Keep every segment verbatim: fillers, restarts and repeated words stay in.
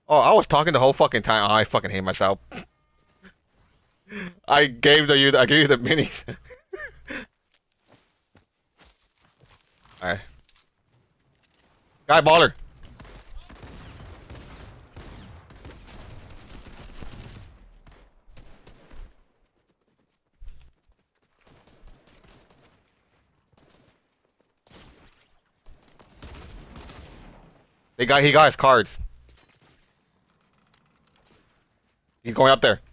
Oh, I was talking the whole fucking time. Oh, I fucking hate myself. I gave the you. I gave you the minis. Alright. Guy baller. They got. He got his cards. He's going up there.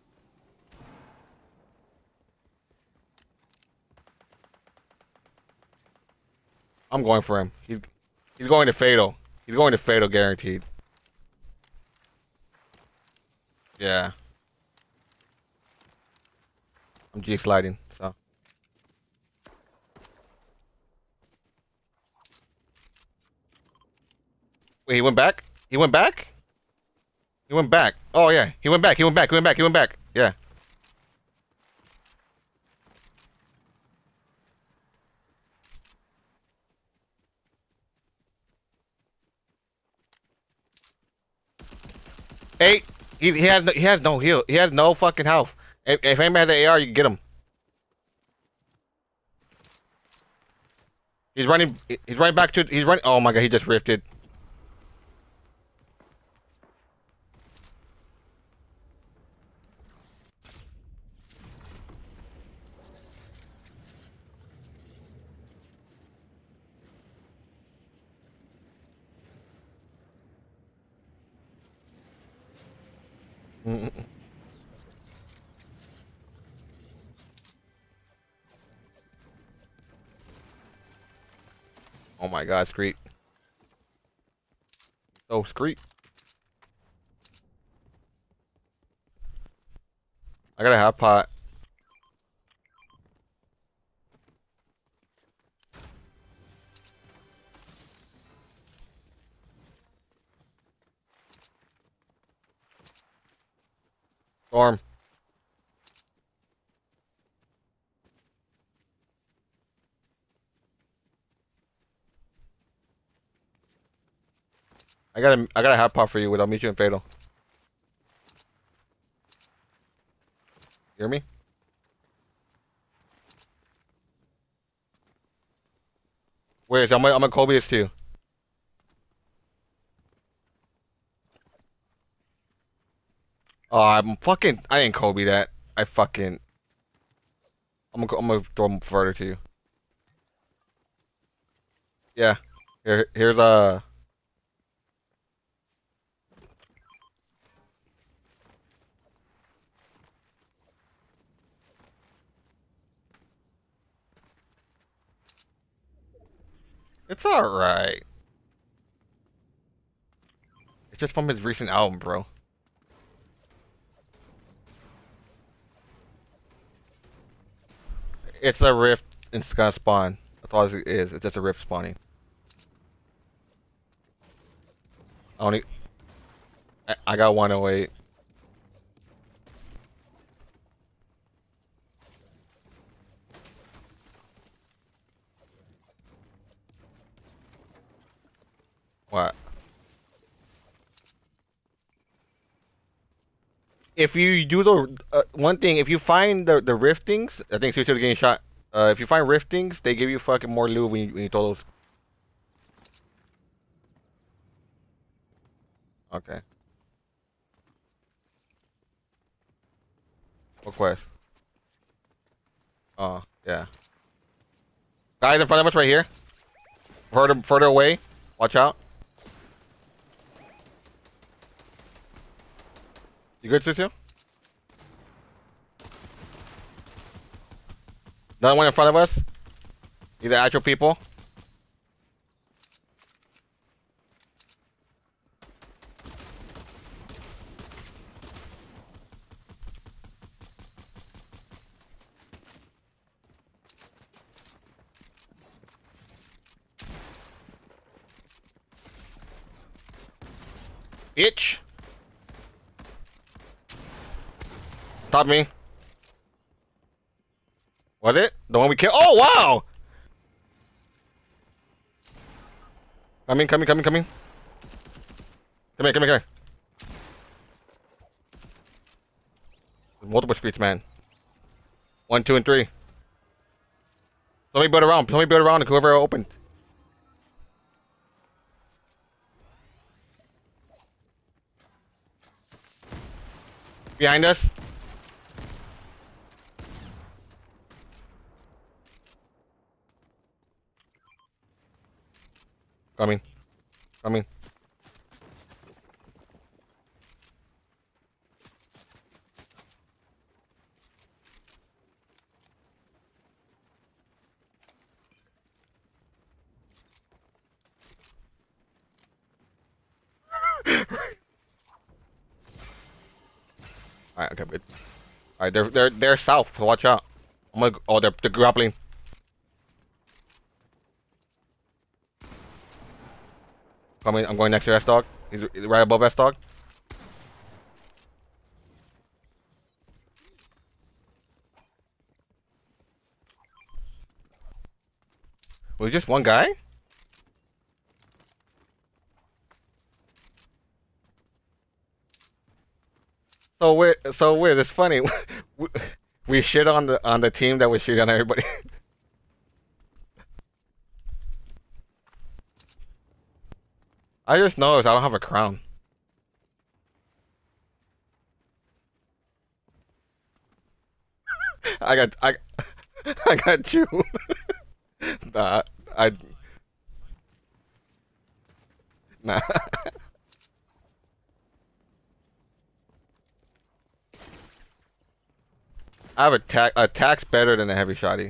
I'm going for him. He's he's going to fatal. He's going to fatal guaranteed. Yeah. I'm G sliding, so. Wait, he went back? He went back? He went back. Oh yeah, he went back. He went back. He went back. He went back. Yeah. Eight. He he has no, he has no heal. He has no fucking health. If if anybody has an A R, you can get him. He's running. He's running back to. He's running. Oh my god, he just rifted. Mm-mm. Oh my god, Screet. Oh, Screet. I got a half pot. Storm. I got a I got a half pot for you. I'll meet you in fatal. Hear me? Where is? I'm gonna I'm gonna Kobe this to you. Oh, I'm fucking. I ain't Kobe that. I fucking. I'm gonna I'm gonna throw him further to you. Yeah. Here here's a. Uh, it's alright. It's just from his recent album, bro. It's a rift and it's gonna spawn. That's all it is. It's just a rift spawning. I only. I, I got one oh eight. What? If you do the uh, one thing, if you find the the riftings, I think seriously getting shot. Uh, if you find riftings, they give you fucking more loot when you when you throw those. Okay. What quest? Oh yeah. Guys in front of us right here. Further further away. Watch out. You good, Sucio? Another one in front of us. These are actual people. Bitch. Top me. Was it? The one we killed? Oh, wow! Coming, coming, coming, coming. Come here, come here, come here. Multiple streets, man. One, two, and three. Somebody build around. Somebody build around and whoever opened. Behind us. Coming. Coming. Alright, okay, good. Alright, they're they're they're south, so watch out. I'm gonna oh they're they're grappling. Coming, I'm going next to S dog. He's right above S dog. Was it just one guy? So weird. So weird. It's funny. we, we shit on the on the team that was shit on everybody. I just noticed I don't have a crown. I got I I got you. Nah, I nah. I have a tack attack's better than a heavy shotty.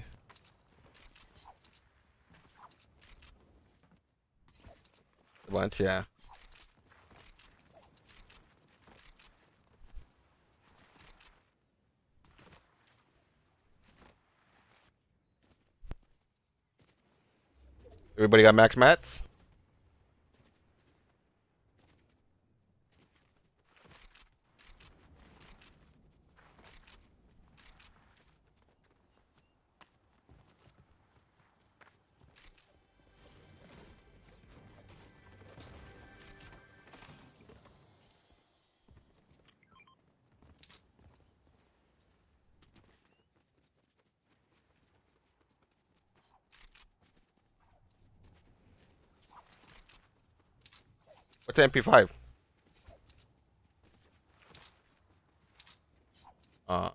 A bunch, yeah. Everybody got max mats? What's an M P five? Uh.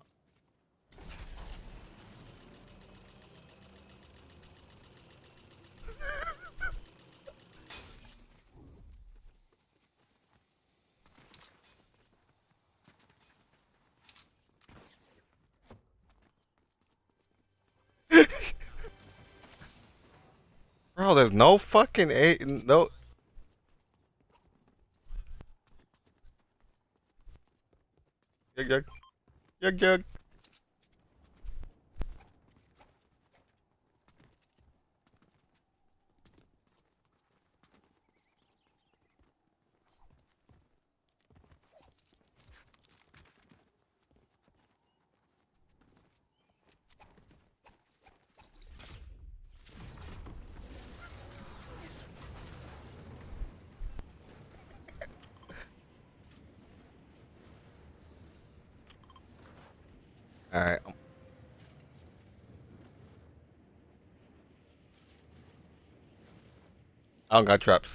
Bro, there's no fucking a no. Yug yug. Yug yug. Alright. I don't got traps.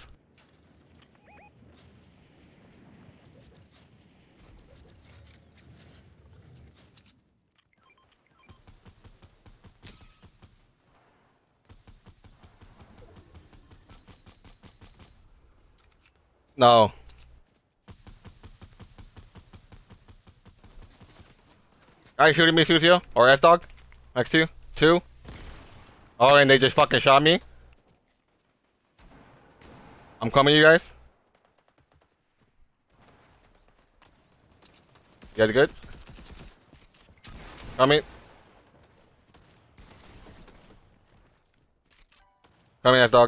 No. Are you shooting me, Sucio? Or S-Dog? Next to you? Two? Oh, and they just fucking shot me? I'm coming, you guys. You guys good? Coming. Coming, S-Dog.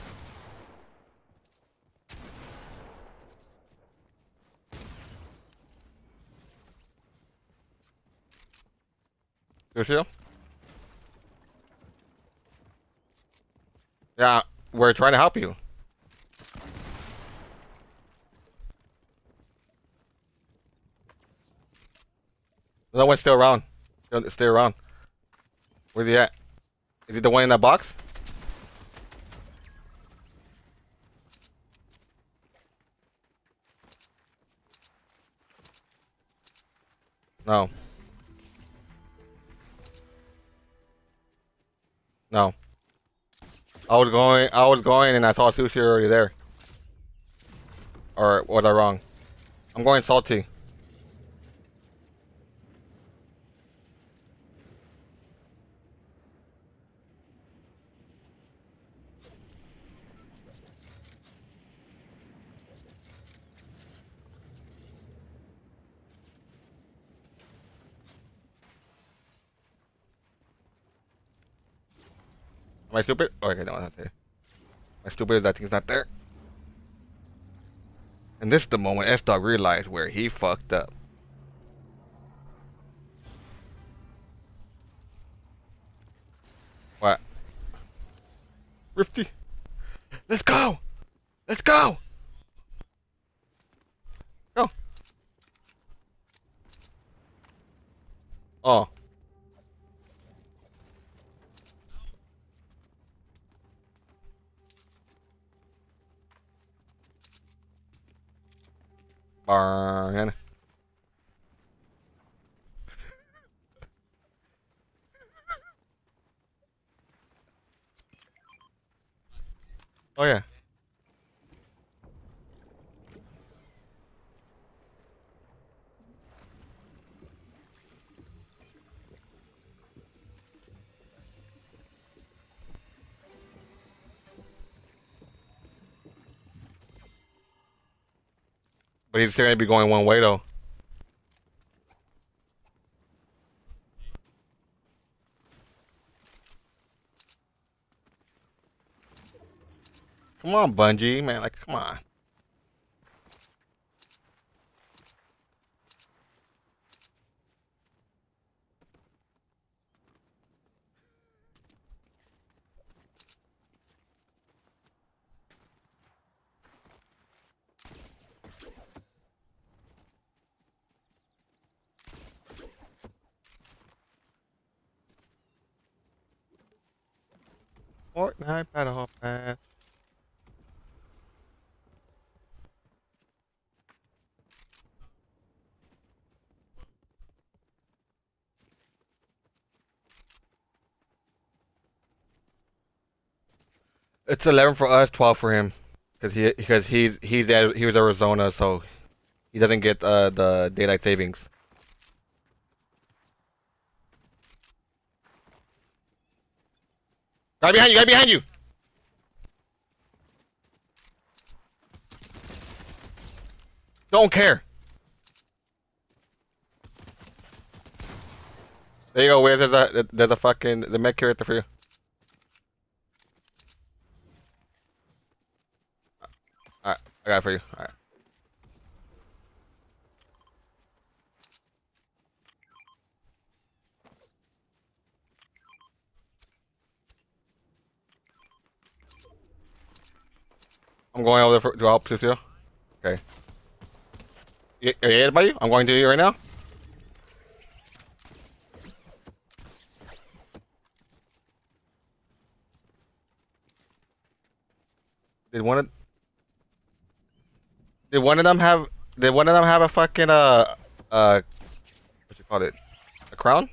Lucio? Yeah, we're trying to help you. No one's still around. Still, stay around. Where's he at? Is he the one in that box? No. No. I was going, I was going and I saw Sushi already there. Or was I wrong? I'm going salty. Am I stupid? Oh, okay, no, that's it. Am I stupid that thing's not there? And this is the moment S-Dog realized where he fucked up. What? Rifty? Let's go! Let's go! Go! Oh. Burn. Oh yeah. But he's still gonna be going one way though. Come on, Bungie, man, like, come on. Fortnite Battle Pass. It's eleven for us, twelve for him, because he because he's he's at, he was Arizona, so he doesn't get uh, the daylight savings. Right behind you! Right behind you! Don't care. There you go. Where's there's a there's a fucking the med character for you. Alright, I got it for you. Alright. I'm going over there for, to help Sucio. Okay. You, are you hit by you? I'm going to you right now. Did one of did one of them have did one of them have a fucking uh uh what you call it? A crown?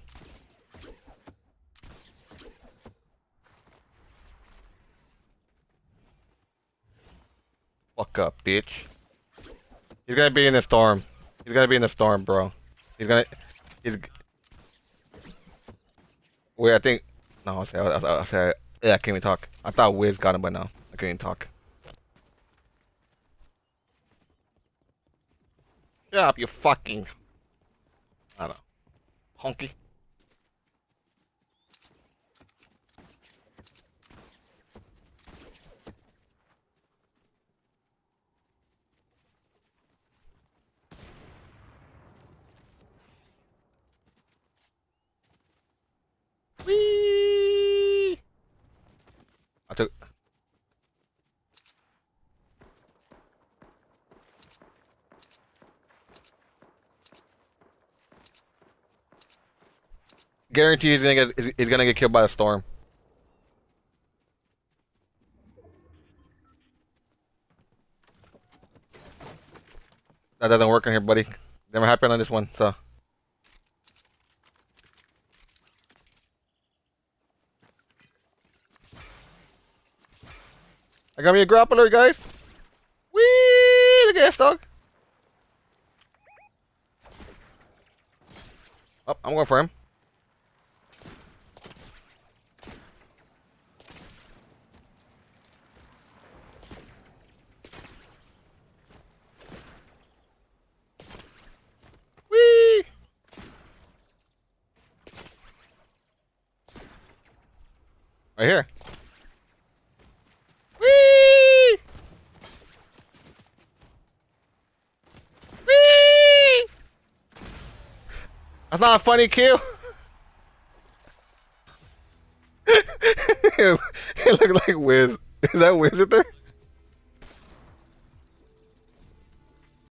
Fuck up, bitch. He's gonna be in the storm. He's gonna be in the storm, bro. He's gonna he's wait, I think no, I'll say I'll, I'll say yeah, I can't even talk. I thought Wiz got him, but no, I can't even talk. Shut up, you fucking I don't know. Honky. Whee! I took Guarantee he's gonna get he's, he's gonna get killed by a storm. That doesn't work in here, buddy. Never happened on this one, so. I got me a grappler, guys. Whee! Look at this dog. Oh, I'm going for him. Whee! Right here. Whee! Whee! That's not a funny kill. It looked like Wiz. Is that Wiz right there?